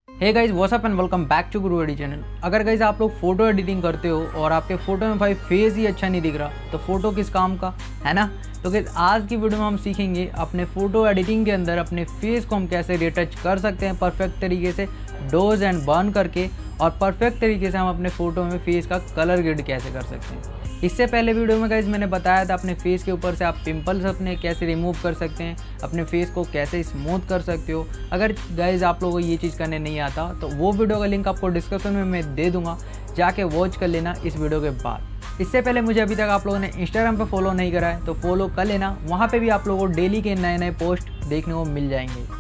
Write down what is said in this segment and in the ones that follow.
Hey guys what's up and welcome back to Guru AD channel. अगर guys आप लोग photo editing करते हो और आपके फोटो में भाई फेस ही अच्छा नहीं दिख रहा तो फोटो किस काम का, है ना। तो गाइज आज की वीडियो में हम सीखेंगे अपने फोटो एडिटिंग के अंदर अपने फेस को हम कैसे रिटच कर सकते हैं परफेक्ट तरीके से डोज एंड बर्न करके, और परफेक्ट तरीके से हम अपने फोटो में फेस का कलर ग्रेड कैसे कर सकते हैं। इससे पहले वीडियो में गाइज मैंने बताया था अपने फेस के ऊपर से आप पिंपल्स अपने कैसे रिमूव कर सकते हैं, अपने फेस को कैसे स्मूथ कर सकते हो। अगर गाइज आप लोगों को ये चीज़ करने नहीं आता तो वो वीडियो का लिंक आपको डिस्क्रिप्शन में मैं दे दूंगा, जाके वॉच कर लेना इस वीडियो के बाद। इससे पहले मुझे अभी तक आप लोगों ने इंस्टाग्राम पे फॉलो नहीं करा है तो फॉलो कर लेना, वहाँ पे भी आप लोगों को डेली के नए नए पोस्ट देखने को मिल जाएंगे।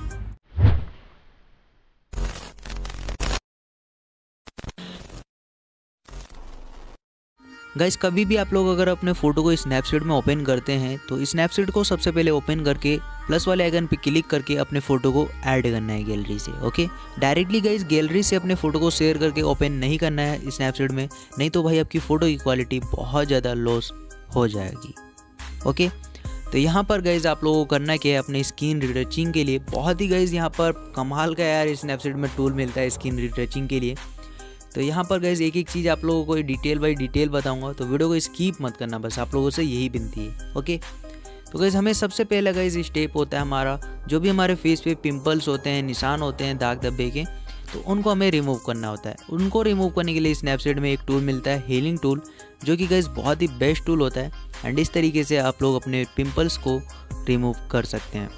गाइस कभी भी आप लोग अगर अपने फ़ोटो को स्नैपसीड में ओपन करते हैं तो स्नैपसीड को सबसे पहले ओपन करके प्लस वाले आइकन पे क्लिक करके अपने फ़ोटो को ऐड करना है गैलरी से। ओके, डायरेक्टली गाइस गैलरी से अपने फ़ोटो को शेयर करके ओपन नहीं करना है स्नैपसीड में, नहीं तो भाई आपकी फ़ोटो की क्वालिटी बहुत ज़्यादा लॉस हो जाएगी। ओके, तो यहाँ पर गाइज आप लोगों को करना क्या है, अपने स्किन रिटचिंग के लिए बहुत ही गाइज यहाँ पर कमाल का यार स्नैपसीड में टूल मिलता है स्किन रिटचिंग के लिए। तो यहाँ पर गाइज एक एक चीज़ आप लोगों को डिटेल बाई डिटेल बताऊंगा, तो वीडियो को स्किप मत करना, बस आप लोगों से यही विनती है। ओके, तो गाइज हमें सबसे पहला गाइज स्टेप होता है हमारा जो भी हमारे फेस पे पिंपल्स होते हैं, निशान होते हैं दाग धब्बे के, तो उनको हमें रिमूव करना होता है। उनको रिमूव करने के लिए स्नैपसीड में एक टूल मिलता है हीलिंग टूल, जो कि गाइज बहुत ही बेस्ट टूल होता है। एंड इस तरीके से आप लोग अपने पिंपल्स को रिमूव कर सकते हैं।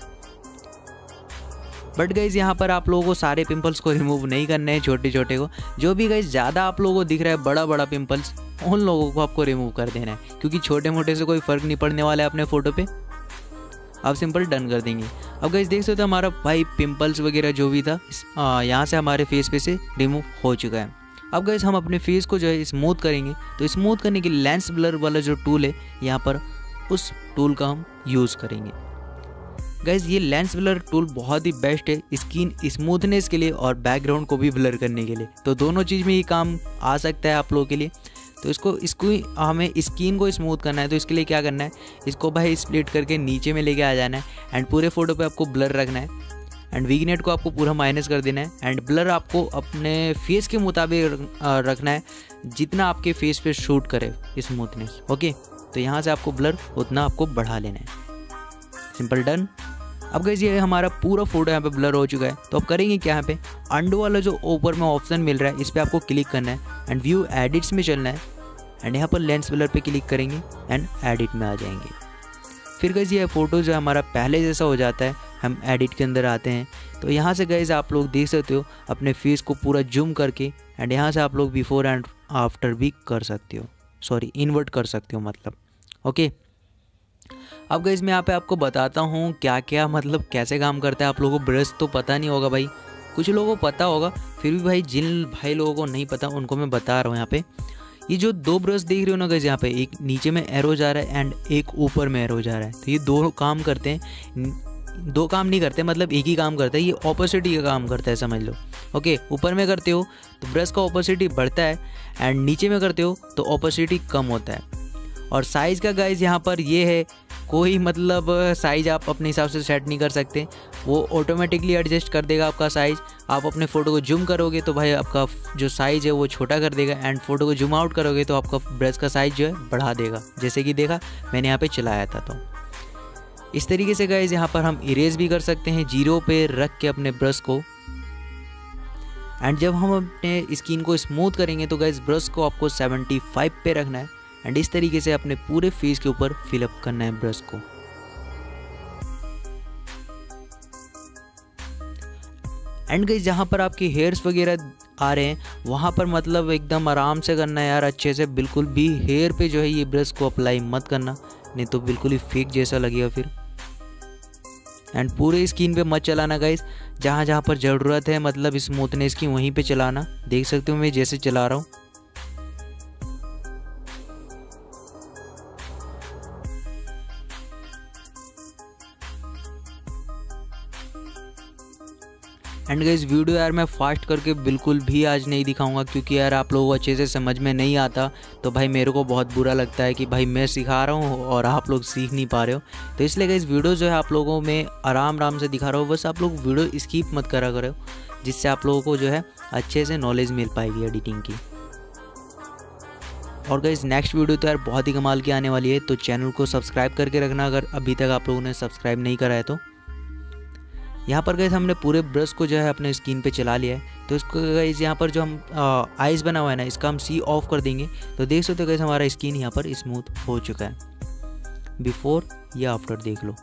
बट गाइज यहाँ पर आप लोगों को सारे पिंपल्स को रिमूव नहीं करने हैं, छोटे छोटे को। जो भी गाइज ज़्यादा आप लोगों को दिख रहा है बड़ा बड़ा पिंपल्स, उन लोगों को आपको रिमूव कर देना है, क्योंकि छोटे मोटे से कोई फ़र्क नहीं पड़ने वाला है अपने फ़ोटो पे। आप सिंपल डन कर देंगे। अब गाइज देख सकते हो हमारा भाई पिंपल्स वगैरह जो भी था यहाँ से हमारे फेस पे से रिमूव हो चुका है। अब गाइज हम अपने फेस को जो है स्मूथ करेंगे, तो स्मूथ करने के लिए लेंस ब्लर वाला जो टूल है यहाँ पर, उस टूल का हम यूज़ करेंगे। गाइज ये लेंस ब्लर टूल बहुत ही बेस्ट है स्किन स्मूथनेस के लिए और बैकग्राउंड को भी ब्लर करने के लिए, तो दोनों चीज़ में ये काम आ सकता है आप लोगों के लिए। तो इसको हमें स्किन को स्मूथ करना है, तो इसके लिए क्या करना है, इसको भाई स्प्लिट करके नीचे में लेके आ जाना है एंड पूरे फोटो पे आपको ब्लर रखना है एंड विगनेट को आपको पूरा माइनस कर देना है एंड ब्लर आपको अपने फेस के मुताबिक रखना है जितना आपके फेस पे शूट करे स्मूथनेस। ओके, तो यहाँ से आपको ब्लर उतना आपको बढ़ा लेना है, सिंपल डन। अब गाइस ये हमारा पूरा फोटो यहाँ पे ब्लर हो चुका है, तो अब करेंगे क्या, यहाँ पे अंडू वाला जो ऊपर में ऑप्शन मिल रहा है इस पर आपको क्लिक करना है एंड व्यू एडिट्स में चलना है एंड यहाँ पर लेंस ब्लर पे क्लिक करेंगे एंड एडिट में आ जाएंगे। फिर गाइस ये फ़ोटो जो हमारा पहले जैसा हो जाता है, हम एडिट के अंदर आते हैं। तो यहाँ से गाइस आप लोग देख सकते हो अपने फेस को पूरा जूम करके एंड यहाँ से आप लोग बिफोर एंड आफ्टर भी कर सकते हो, सॉरी इन्वर्ट कर सकते हो मतलब। ओके, अब गाइस मैं यहाँ पे आपको बताता हूँ क्या क्या मतलब कैसे काम करता है। आप लोगों को ब्रश तो पता नहीं होगा भाई, कुछ लोगों को पता होगा, फिर भी भाई जिन भाई लोगों को नहीं पता उनको मैं बता रहा हूँ। यहाँ पे ये जो दो ब्रश देख रहे हो ना गाइस, यहाँ पे एक नीचे में एरो जा रहा है एंड एक ऊपर में एरो जा रहा है, तो ये दो काम करते हैं, दो काम नहीं करते, मतलब एक ही काम करता है, ये ऑपोसिटी का काम करता है समझ लो। ओके, ऊपर में करते हो तो ब्रश का ऑपोसिटी बढ़ता है एंड नीचे में करते हो तो ऑपोसिटी कम होता है। और साइज़ का गाइस यहाँ पर ये है, कोई मतलब साइज़ आप अपने हिसाब से सेट नहीं कर सकते, वो ऑटोमेटिकली एडजस्ट कर देगा आपका साइज़। आप अपने फ़ोटो को जूम करोगे तो भाई आपका जो साइज़ है वो छोटा कर देगा एंड फोटो को जूम आउट करोगे तो आपका ब्रश का साइज़ जो है बढ़ा देगा, जैसे कि देखा मैंने यहाँ पे चलाया था। तो इस तरीके से गाइस यहाँ पर हम इरेज भी कर सकते हैं जीरो पे रख के अपने ब्रश को। एंड जब हम अपने स्किन को स्मूथ करेंगे तो गाइस ब्रश को आपको 75 पे रखना है एंड इस तरीके से अपने पूरे फेस के ऊपर फिलअप करना है ब्रश को। एंड गाइस जहाँ पर आपके हेयर्स वगैरह आ रहे हैं वहाँ पर मतलब एकदम आराम से करना है यार, अच्छे से, बिल्कुल भी हेयर पे जो है ये ब्रश को अप्लाई मत करना, नहीं तो बिल्कुल ही फेक जैसा लगेगा फिर। एंड पूरे स्किन पे मत चलाना गाइस, जहाँ जहाँ पर ज़रूरत है मतलब स्मूथनेस की वहीं पे चलाना। देख सकते हो मैं जैसे चला रहा हूँ। एंड गाइस वीडियो यार मैं फास्ट करके बिल्कुल भी आज नहीं दिखाऊंगा, क्योंकि यार आप लोगों को अच्छे से समझ में नहीं आता, तो भाई मेरे को बहुत बुरा लगता है कि भाई मैं सिखा रहा हूँ और आप लोग सीख नहीं पा रहे हो। तो इसलिए गाइस वीडियो जो है आप लोगों में आराम से दिखा रहा हूँ, बस आप लोग वीडियो स्किप मत करा करो, जिससे आप लोगों को जो है अच्छे से नॉलेज मिल पाएगी एडिटिंग की। और गाइस नेक्स्ट वीडियो तो यार बहुत ही कमाल की आने वाली है, तो चैनल को सब्सक्राइब करके रखना अगर अभी तक आप लोगों ने सब्सक्राइब नहीं करा है तो। यहाँ पर गाइस हमने पूरे ब्रश को जो है अपने स्किन पे चला लिया है, तो इसको गाइस यहाँ पर जो हम आइज़ बना हुआ है ना, इसका हम सी ऑफ कर देंगे। तो देख सकते हो गाइस हमारा स्किन यहाँ पर स्मूथ हो चुका है। बिफोर या आफ्टर देख लो,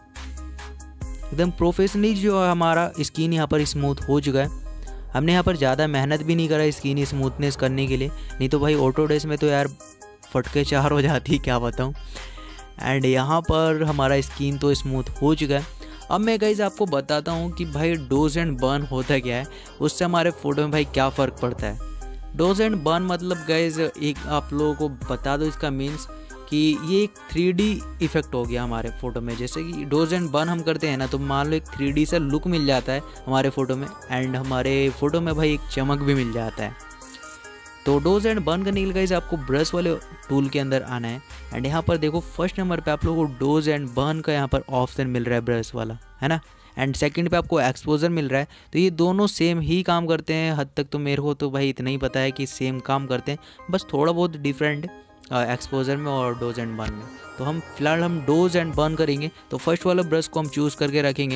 एकदम प्रोफेशनली जो है हमारा स्किन यहाँ पर स्मूथ हो चुका है। हमने यहाँ पर ज़्यादा मेहनत भी नहीं करा स्किन स्मूथनेस करने के लिए, नहीं तो भाई ऑटोडेस्क में तो यार फटके चार हो जाती, क्या बताऊँ। एंड यहाँ पर हमारा स्किन तो स्मूथ हो चुका है। अब मैं गाइज आपको बताता हूँ कि भाई डोज एंड बर्न होता क्या है, उससे हमारे फ़ोटो में भाई क्या फ़र्क पड़ता है। डोज एंड बर्न मतलब गाइज एक आप लोगों को बता दो, इसका मीन्स कि ये एक 3D इफेक्ट हो गया हमारे फ़ोटो में। जैसे कि डोज एंड बर्न हम करते हैं ना, तो मान लो एक 3D सा लुक मिल जाता है हमारे फ़ोटो में, एंड हमारे फ़ोटो में भाई एक चमक भी मिल जाता है। तो डोज एंड बर्न करने के लिए गाइस आपको ब्रश वाले टूल के अंदर आना है, एंड यहाँ पर देखो फर्स्ट नंबर पे आप लोगों को डोज एंड बर्न का यहाँ पर ऑप्शन मिल रहा है ब्रश वाला, है ना। एंड सेकंड पे आपको एक्सपोजर मिल रहा है। तो ये दोनों सेम ही काम करते हैं हद तक, तो मेरे को तो भाई इतना ही पता है कि सेम काम करते हैं, बस थोड़ा बहुत डिफरेंट एक्सपोजर में और डोज एंड बर्न में। तो हम फिलहाल हम डोज एंड बर्न करेंगे, तो फर्स्ट वाला ब्रश को हम चूज़ करके रखेंगे।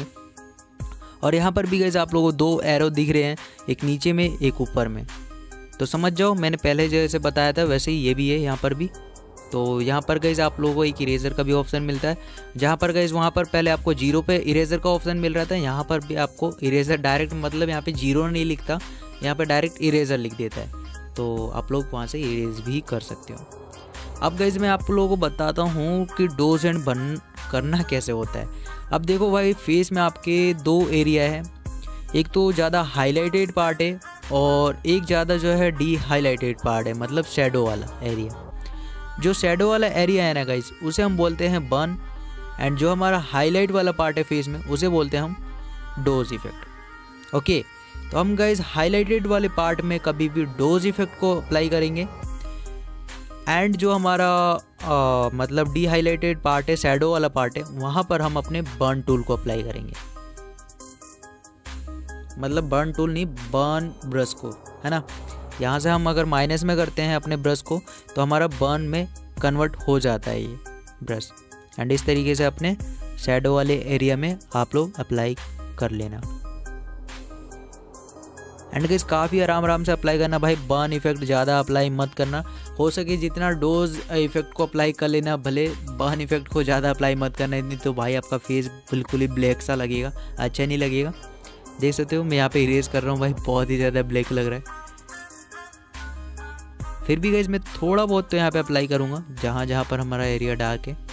और यहाँ पर भी गाइस आप लोगों को 2 एरो दिख रहे हैं, एक नीचे में एक ऊपर में। तो समझ जाओ, मैंने पहले जैसे बताया था वैसे ही ये भी है यहाँ पर भी। तो यहाँ पर गाइस आप लोगों को एक इरेजर का भी ऑप्शन मिलता है, जहाँ पर गाइस वहाँ पर पहले आपको 0 पे इरेजर का ऑप्शन मिल रहा था, यहाँ पर भी आपको इरेजर डायरेक्ट, मतलब यहाँ पे 0 नहीं लिखता, यहाँ पे डायरेक्ट इरेजर लिख देता है। तो आप लोग वहाँ से इरेज भी कर सकते हो। अब गाइस मैं आप लोगों को बताता हूँ कि डोज एंड बर्न करना कैसे होता है। अब देखो भाई फेस में आपके 2 एरिया है, एक तो ज़्यादा हाईलाइटेड पार्ट है और एक ज़्यादा जो है डी हाईलाइटेड पार्ट है, मतलब शैडो वाला एरिया। जो शैडो वाला एरिया है ना गाइस, उसे हम बोलते हैं बर्न, एंड जो हमारा हाईलाइट वाला पार्ट है फेस में, उसे बोलते हैं हम डोज इफेक्ट। ओके, तो हम गाइस हाईलाइटेड वाले पार्ट में कभी भी डोज इफेक्ट को अप्लाई करेंगे, एंड जो हमारा मतलब डी हाईलाइटेड पार्ट है, शैडो वाला पार्ट है, वहाँ पर हम अपने बर्न टूल को अप्लाई करेंगे। मतलब बर्न टूल नहीं, बर्न ब्रश को, है ना। यहाँ से हम अगर माइनस में करते हैं अपने ब्रश को, तो हमारा बर्न में कन्वर्ट हो जाता है ये ब्रश। एंड इस तरीके से अपने शैडो वाले एरिया में आप लोग अप्लाई कर लेना। एंड गाइस काफ़ी आराम से अप्लाई करना भाई, बर्न इफेक्ट ज़्यादा अप्लाई मत करना, हो सके जितना डोज इफेक्ट को अप्लाई कर लेना, भले बर्न इफेक्ट को ज़्यादा अप्लाई मत करना, नहीं तो भाई आपका फेस बिल्कुल ही ब्लैक सा लगेगा, अच्छा नहीं लगेगा। देख सकते हो मैं यहाँ पे इरेज कर रहा हूँ भाई, बहुत ही ज़्यादा ब्लैक लग रहा है। फिर भी गाइस मैं थोड़ा बहुत तो यहाँ पे अप्लाई करूँगा जहाँ पर हमारा एरिया डार्क है।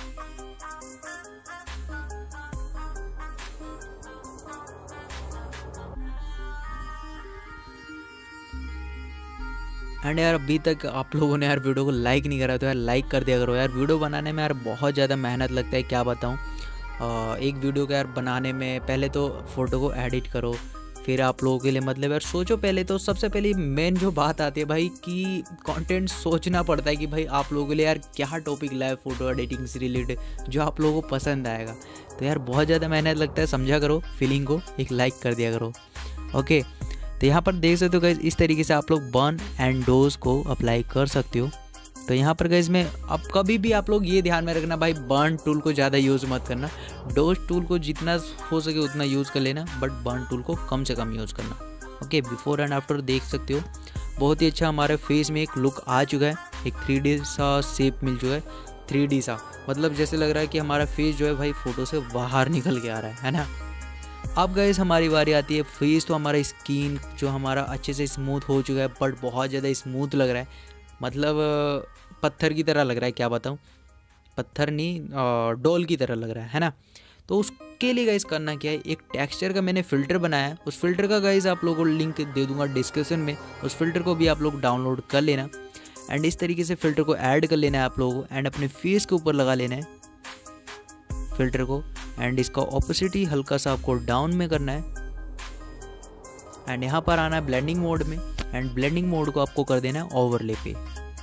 एंड यार अभी तक आप लोगों ने यार वीडियो को लाइक नहीं करा, तो यार लाइक कर दिया करो यार। वीडियो बनाने में यार बहुत ज़्यादा मेहनत लगता है, क्या बताऊँ। एक वीडियो को यार बनाने में पहले तो फ़ोटो को एडिट करो, फिर आप लोगों के लिए मतलब यार सोचो पहले तो, सबसे पहले मेन जो बात आती है भाई कि कंटेंट सोचना पड़ता है कि भाई आप लोगों के लिए यार क्या टॉपिक लाए फ़ोटो एडिटिंग से रिलेटेड जो आप लोगों को पसंद आएगा। तो यार बहुत ज़्यादा मेहनत लगता है, समझा करो फीलिंग को, एक लाइक कर दिया करो। ओके, तो यहाँ पर देख सकते हो गाइस इस तरीके से आप लोग बर्न एंड डोज को अप्लाई कर सकते हो। तो यहाँ पर गाइस में अब कभी भी आप लोग ये ध्यान में रखना भाई, बर्न टूल को ज़्यादा यूज़ मत करना, डोज टूल को जितना हो सके उतना यूज़ कर लेना, बट बर्न टूल को कम से कम यूज़ करना। ओके, बिफोर एंड आफ्टर देख सकते हो बहुत ही अच्छा हमारे फेस में एक लुक आ चुका है, एक 3D सा शेप मिल चुका है, 3D सा, मतलब जैसे लग रहा है कि हमारा फेस जो है भाई फ़ोटो से बाहर निकल के आ रहा है ना। अब गाइस हमारी बारी आती है फेस, तो हमारा स्किन जो हमारा अच्छे से स्मूथ हो चुका है, बट बहुत ज़्यादा स्मूथ लग रहा है, मतलब पत्थर की तरह लग रहा है, क्या बताऊँ, पत्थर नहीं डोल की तरह लग रहा है ना। तो उसके लिए गाइस करना क्या है, एक टेक्सचर का मैंने फ़िल्टर बनाया है, उस फिल्टर का गाइस आप लोगों को लिंक दे दूंगा डिस्क्रिप्शन में, उस फिल्टर को भी आप लोग डाउनलोड कर लेना। एंड इस तरीके से फ़िल्टर को ऐड कर लेना है आप लोगों को, एंड अपने फेस के ऊपर लगा लेना है फ़िल्टर को, एंड इसका ऑपोसिटी हल्का सा आपको डाउन में करना है, एंड यहाँ पर आना है ब्लेंडिंग मोड में, एंड ब्लेंडिंग मोड को आपको कर देना है ओवरले पे।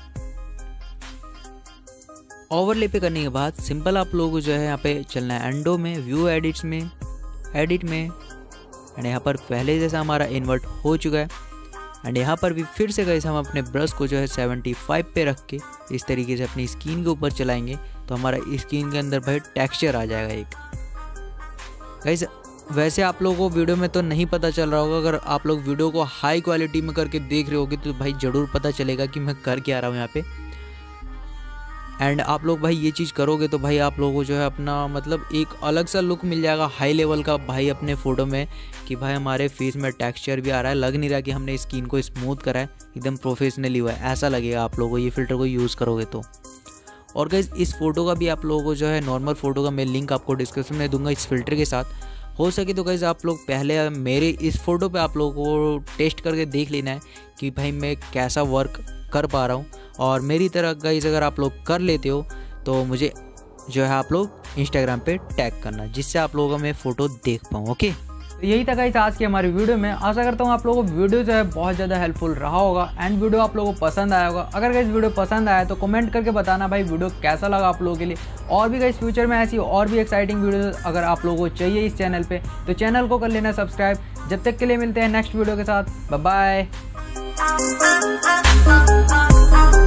ओवरले पे करने के बाद सिंपल आप लोगों को जो है यहाँ पे चलना है एंडो में, व्यू एडिट्स में, एडिट में, एंड यहाँ पर पहले जैसा हमारा इन्वर्ट हो चुका है। एंड यहाँ पर भी फिर से गाइस हम अपने ब्रश को जो है 75 पे रख के इस तरीके से अपनी स्किन के ऊपर चलाएंगे तो हमारा स्किन के अंदर भाई टेक्सचर आ जाएगा एक। गाइस वैसे आप लोगों को वीडियो में तो नहीं पता चल रहा होगा, अगर आप लोग वीडियो को हाई क्वालिटी में करके देख रहे होगे तो भाई ज़रूर पता चलेगा कि मैं कर क्या रहा हूँ यहाँ पे। एंड आप लोग भाई ये चीज़ करोगे तो भाई आप लोगों को जो है अपना मतलब एक अलग सा लुक मिल जाएगा हाई लेवल का भाई अपने फ़ोटो में, कि भाई हमारे फेस में टेक्सचर भी आ रहा है, लग नहीं रहा कि हमने स्किन को स्मूथ करा है, एकदम प्रोफेशनली हुआ है, ऐसा लगेगा आप लोगों को ये फ़िल्टर को यूज़ करोगे तो। और गाइस इस फोटो का भी आप लोगों को जो है नॉर्मल फ़ोटो का मैं लिंक आपको डिस्क्रिप्शन में दूंगा इस फिल्टर के साथ। हो सके तो गाइस आप लोग पहले मेरे इस फ़ोटो पे आप लोगों को टेस्ट करके देख लेना है कि भाई मैं कैसा वर्क कर पा रहा हूँ, और मेरी तरह गाइस अगर आप लोग कर लेते हो तो मुझे जो है आप लोग इंस्टाग्राम पे टैग करना, जिससे आप लोगों का मैं फ़ोटो देख पाऊँ। ओके, तो यही था गाइस आज की हमारी वीडियो में। आशा करता हूँ आप लोगों को वीडियो जो है बहुत ज़्यादा हेल्पफुल रहा होगा एंड वीडियो आप लोगों को पसंद आया होगा। अगर गाइस वीडियो पसंद आया तो कमेंट करके बताना भाई वीडियो कैसा लगा आप लोगों के लिए। और भी गाइस फ्यूचर में ऐसी और भी एक्साइटिंग वीडियो अगर आप लोगों को चाहिए इस चैनल पे तो चैनल को कर लेना सब्सक्राइब। जब तक के लिए मिलते हैं नेक्स्ट वीडियो के साथ, बाय बाय।